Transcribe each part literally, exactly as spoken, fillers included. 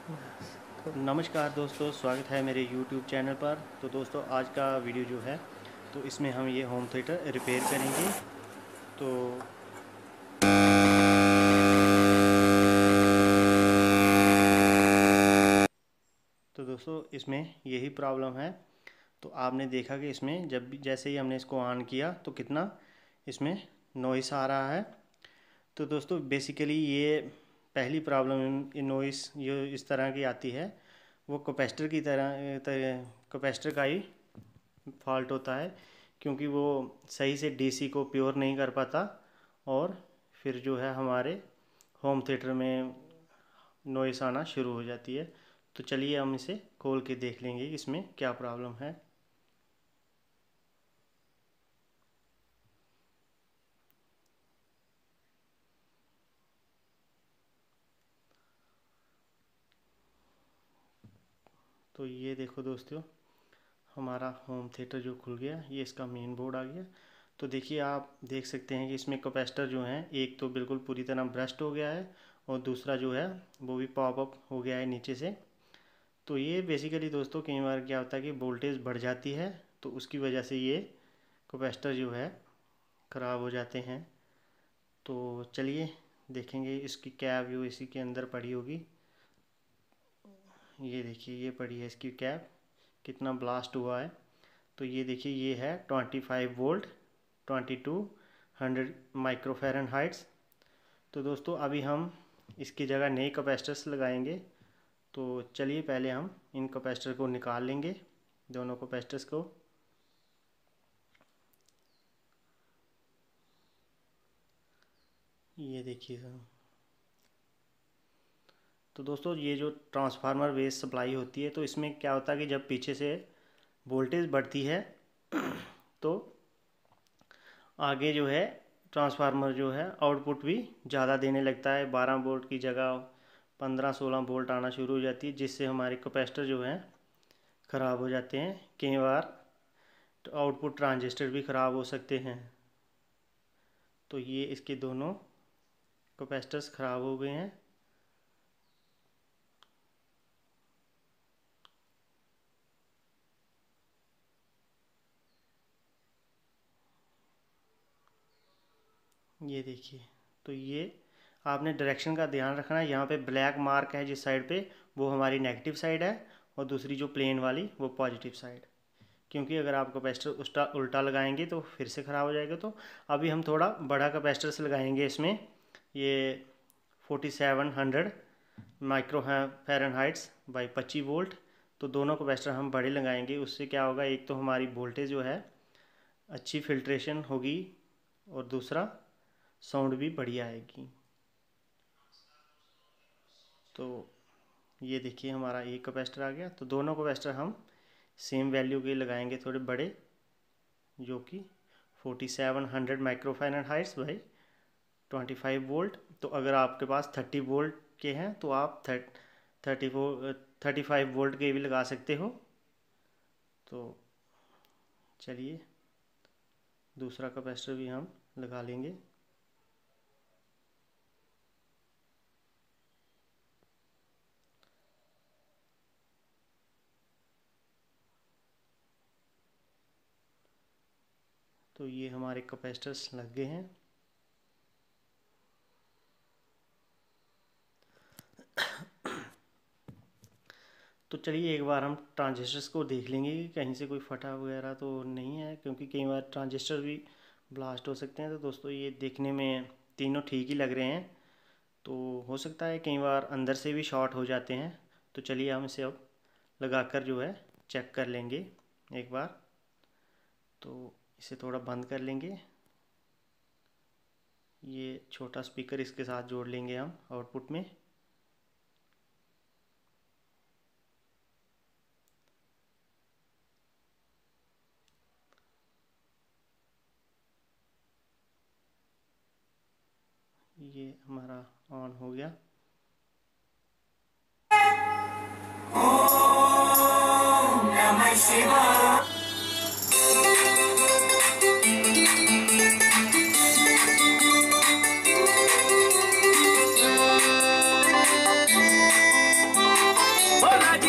नमस्कार दोस्तों, स्वागत है मेरे YouTube चैनल पर। तो दोस्तों आज का वीडियो जो है तो इसमें हम ये होम थिएटर रिपेयर करेंगे। तो तो दोस्तों इसमें यही प्रॉब्लम है। तो आपने देखा कि इसमें जब भी जैसे ही हमने इसको ऑन किया तो कितना इसमें नॉइस आ रहा है। तो दोस्तों बेसिकली ये पहली प्रॉब्लम नॉइस ये इस तरह की आती है, वो कैपेसिटर की तरह कैपेसिटर का ही फॉल्ट होता है, क्योंकि वो सही से डीसी को प्योर नहीं कर पाता और फिर जो है हमारे होम थिएटर में नॉइस आना शुरू हो जाती है। तो चलिए हम इसे खोल के देख लेंगे कि इसमें क्या प्रॉब्लम है। तो ये देखो दोस्तों, हमारा होम थिएटर जो खुल गया, ये इसका मेन बोर्ड आ गया। तो देखिए आप देख सकते हैं कि इसमें कैपेसिटर जो है एक तो बिल्कुल पूरी तरह ब्रस्ट हो गया है और दूसरा जो है वो भी पॉप अप हो गया है नीचे से। तो ये बेसिकली दोस्तों कई बार क्या होता है कि वोल्टेज बढ़ जाती है, तो उसकी वजह से ये कैपेसिटर जो है ख़राब हो जाते हैं। तो चलिए देखेंगे, इसकी कैप जो इसी के अंदर पड़ी होगी। ये देखिए ये पड़ी है इसकी कैप, कितना ब्लास्ट हुआ है। तो ये देखिए ये है twenty five volt twenty two hundred micro fahrenheits. तो दोस्तों अभी हम इसकी जगह नए कैपेसिटर्स लगाएंगे। तो चलिए पहले हम इन कैपेसिटर को निकाल लेंगे, दोनों कैपेसिटर्स को। ये देखिए तो दोस्तों ये जो ट्रांसफार्मर बेस सप्लाई होती है, तो इसमें क्या होता है कि जब पीछे से वोल्टेज बढ़ती है तो आगे जो है ट्रांसफार्मर जो है आउटपुट भी ज़्यादा देने लगता है। बारह वोल्ट की जगह पंद्रह सोलह वोल्ट आना शुरू हो जाती है, जिससे हमारे कैपेसिटर जो हैं ख़राब हो जाते हैं। कई बार आउटपुट ट्रांजिस्टर भी ख़राब हो सकते हैं। तो ये इसके दोनों कैपेसिटर्स ख़राब हो गए हैं। ये देखिए, तो ये आपने डायरेक्शन का ध्यान रखना है। यहाँ पे ब्लैक मार्क है जिस साइड पे, वो हमारी नेगेटिव साइड है, और दूसरी जो प्लेन वाली वो पॉजिटिव साइड। क्योंकि अगर आप कैपेसिटर उल्टा उल्टा लगाएंगे तो फिर से ख़राब हो जाएगा। तो अभी हम थोड़ा बड़ा कैपेसिटर से लगाएंगे इसमें, ये forty seven hundred micro fahrenheits by पच्चीस वोल्ट। तो दोनों कैपेसिटर हम बड़े लगाएंगे। उससे क्या होगा, एक तो हमारी वोल्टेज जो है अच्छी फिल्ट्रेशन होगी और दूसरा साउंड भी बढ़िया आएगी। तो ये देखिए हमारा एक कैपेसिटर आ गया। तो दोनों कैपेसिटर हम सेम वैल्यू के लगाएंगे, थोड़े बड़े, जो कि forty seven hundred micro fahrenheits by twenty five volt. तो अगर आपके पास थर्टी वोल्ट के हैं तो आप thirty four thirty five volt के भी लगा सकते हो। तो चलिए दूसरा कैपेसिटर भी हम लगा लेंगे। तो ये हमारे कैपेसिटर्स लग गए हैं। तो चलिए एक बार हम ट्रांजिस्टर्स को देख लेंगे कि कहीं से कोई फटा वगैरह तो नहीं है, क्योंकि कई बार ट्रांजिस्टर भी ब्लास्ट हो सकते हैं। तो दोस्तों ये देखने में तीनों ठीक ही लग रहे हैं। तो हो सकता है कई बार अंदर से भी शॉर्ट हो जाते हैं। तो चलिए हम इसे अब लगाकर जो है चेक कर लेंगे एक बार। तो इसे थोड़ा बंद कर लेंगे। ये छोटा स्पीकर इसके साथ जोड़ लेंगे हम आउटपुट में। ये हमारा ऑन हो गया। ओम नमः शिवाय।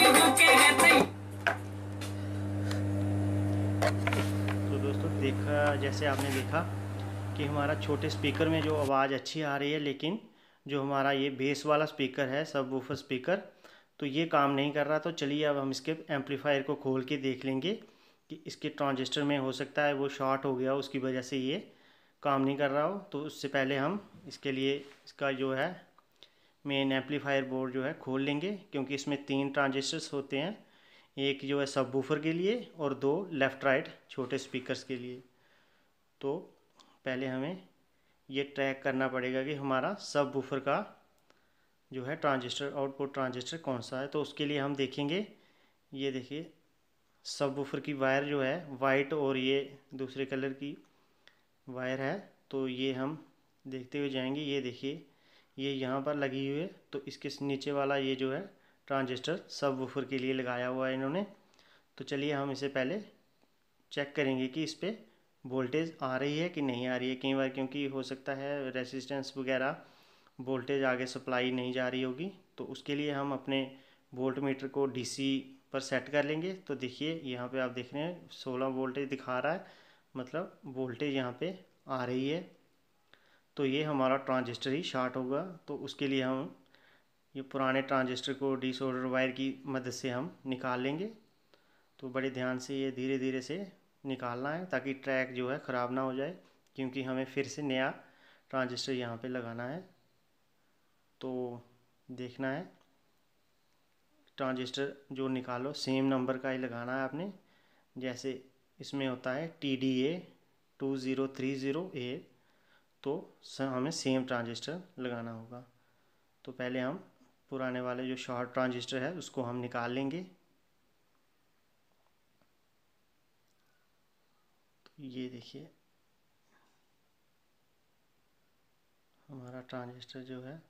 तो दोस्तों देखा, जैसे आपने देखा कि हमारा छोटे स्पीकर में जो आवाज़ अच्छी आ रही है, लेकिन जो हमारा ये बेस वाला स्पीकर है, सब वूफर स्पीकर, तो ये काम नहीं कर रहा। तो चलिए अब हम इसके एम्पलीफायर को खोल के देख लेंगे कि इसके ट्रांजिस्टर में हो सकता है वो शॉर्ट हो गया, उसकी वजह से ये काम नहीं कर रहा हो। तो उससे पहले हम इसके लिए इसका जो है मेन एम्पलीफायर बोर्ड जो है खोल लेंगे, क्योंकि इसमें तीन ट्रांजिस्टर्स होते हैं, एक जो है सब वूफर के लिए और दो लेफ़्ट राइट छोटे स्पीकर्स के लिए। तो पहले हमें ये ट्रैक करना पड़ेगा कि हमारा सब वूफर का जो है ट्रांजिस्टर, आउटपुट ट्रांजिस्टर कौन सा है। तो उसके लिए हम देखेंगे, ये देखिए सब वूफर की वायर जो है वाइट और ये दूसरे कलर की वायर है, तो ये हम देखते हुए जाएंगे। ये देखिए ये यहाँ पर लगी हुई है, तो इसके नीचे वाला ये जो है ट्रांजिस्टर सब वूफर के लिए लगाया हुआ है इन्होंने। तो चलिए हम इसे पहले चेक करेंगे कि इस पर वोल्टेज आ रही है कि नहीं आ रही है। कई बार क्योंकि हो सकता है रेसिस्टेंस वगैरह वोल्टेज आगे सप्लाई नहीं जा रही होगी, तो उसके लिए हम अपने वोल्ट मीटर को डीसी पर सेट कर लेंगे। तो देखिए यहाँ पे आप देख रहे हैं सोलह वोल्टेज दिखा रहा है, मतलब वोल्टेज यहाँ पे आ रही है। तो ये हमारा ट्रांजिस्टर ही शॉर्ट होगा। तो उसके लिए हम ये पुराने ट्रांजिस्टर को डीसोल्डर वायर की मदद से हम निकाल लेंगे। तो बड़े ध्यान से ये धीरे धीरे से निकालना है, ताकि ट्रैक जो है ख़राब ना हो जाए, क्योंकि हमें फिर से नया ट्रांजिस्टर यहाँ पे लगाना है। तो देखना है ट्रांजिस्टर जो निकालो सेम नंबर का ही लगाना है आपने। जैसे इसमें होता है T D A two zero three zero A, तो हमें सेम ट्रांजिस्टर लगाना होगा। तो पहले हम पुराने वाले जो शॉर्ट ट्रांजिस्टर है उसको हम निकाल लेंगे। तो ये देखिए हमारा ट्रांजिस्टर जो है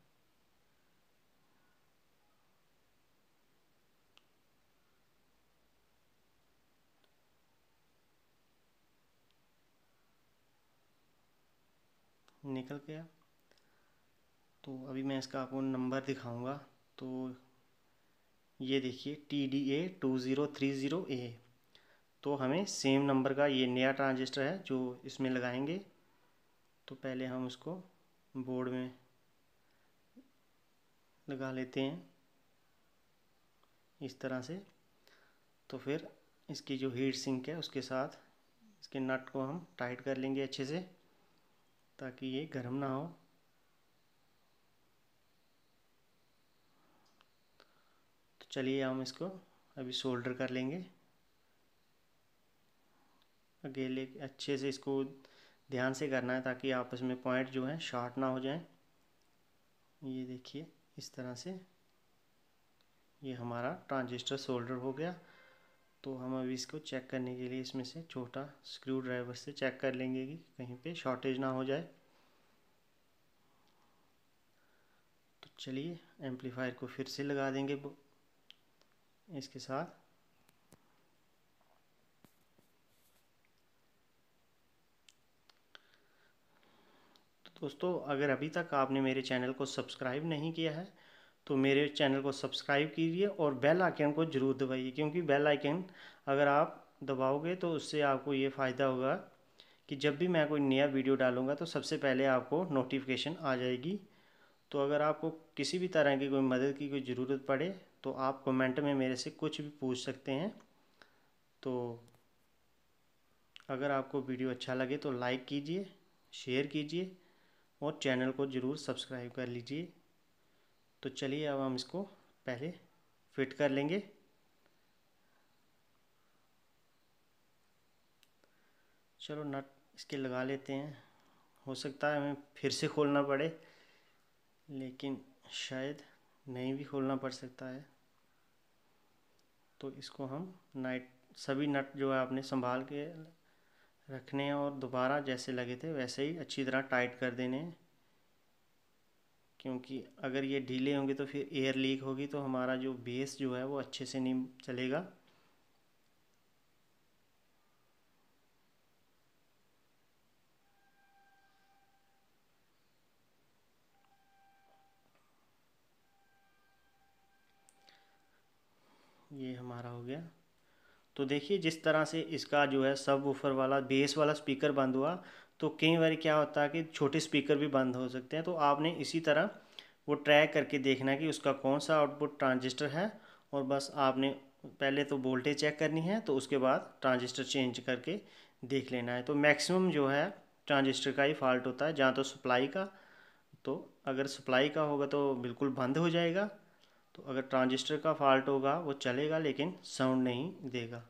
निकल गया। तो अभी मैं इसका आपको नंबर दिखाऊंगा। तो ये देखिए T D A two zero three zero A, तो हमें सेम नंबर का ये नया ट्रांजिस्टर है जो इसमें लगाएंगे। तो पहले हम उसको बोर्ड में लगा लेते हैं इस तरह से। तो फिर इसकी जो हीट सिंक है उसके साथ इसके नट को हम टाइट कर लेंगे अच्छे से, ताकि ये गर्म ना हो। तो चलिए हम इसको अभी सोल्डर कर लेंगे। अकेले अच्छे से इसको ध्यान से करना है, ताकि आपस में पॉइंट जो है शॉर्ट ना हो जाए। ये देखिए इस तरह से ये हमारा ट्रांजिस्टर सोल्डर हो गया। तो हम अभी इसको चेक करने के लिए इसमें से छोटा स्क्रू ड्राइवर से चेक कर लेंगे कि कहीं पे शॉर्टेज ना हो जाए। तो चलिए एम्पलीफायर को फिर से लगा देंगे इसके साथ। तो दोस्तों अगर अभी तक आपने मेरे चैनल को सब्सक्राइब नहीं किया है तो मेरे चैनल को सब्सक्राइब कीजिए और बेल आइकन को ज़रूर दबाइए, क्योंकि बेल आइकन अगर आप दबाओगे तो उससे आपको ये फ़ायदा होगा कि जब भी मैं कोई नया वीडियो डालूँगा तो सबसे पहले आपको नोटिफिकेशन आ जाएगी। तो अगर आपको किसी भी तरह की कोई मदद की कोई ज़रूरत पड़े तो आप कमेंट में मेरे से कुछ भी पूछ सकते हैं। तो अगर आपको वीडियो अच्छा लगे तो लाइक कीजिए, शेयर कीजिए और चैनल को ज़रूर सब्सक्राइब कर लीजिए। तो चलिए अब हम इसको पहले फिट कर लेंगे। चलो नट इसके लगा लेते हैं। हो सकता है हमें फिर से खोलना पड़े, लेकिन शायद नहीं भी खोलना पड़ सकता है। तो इसको हम नाइट सभी नट जो है आपने संभाल के रखने हैं और दोबारा जैसे लगे थे वैसे ही अच्छी तरह टाइट कर देने हैं, क्योंकि अगर ये ढीले होंगे तो फिर एयर लीक होगी, तो हमारा जो बेस जो है वो अच्छे से नहीं चलेगा। ये हमारा हो गया। तो देखिए जिस तरह से इसका जो है सब वूफर वाला बेस वाला स्पीकर बंद हुआ, तो कई बार क्या होता है कि छोटे स्पीकर भी बंद हो सकते हैं। तो आपने इसी तरह वो ट्रैक करके देखना कि उसका कौन सा आउटपुट ट्रांजिस्टर है, और बस आपने पहले तो वोल्टेज चेक करनी है, तो उसके बाद ट्रांजिस्टर चेंज करके देख लेना है। तो मैक्सिमम जो है ट्रांजिस्टर का ही फॉल्ट होता है, जहाँ तो सप्लाई का, तो अगर सप्लाई का होगा तो बिल्कुल बंद हो जाएगा, तो अगर ट्रांजिस्टर का फॉल्ट होगा वो चलेगा लेकिन साउंड नहीं देगा।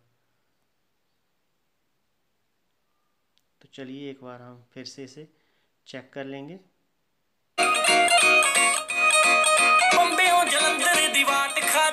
तो चलिए एक बार हम फिर से इसे चेक कर लेंगे। ਬੰਬਿਓ ਜਲੰਧਰ ਦੀ ਵਾਟ ਖਾ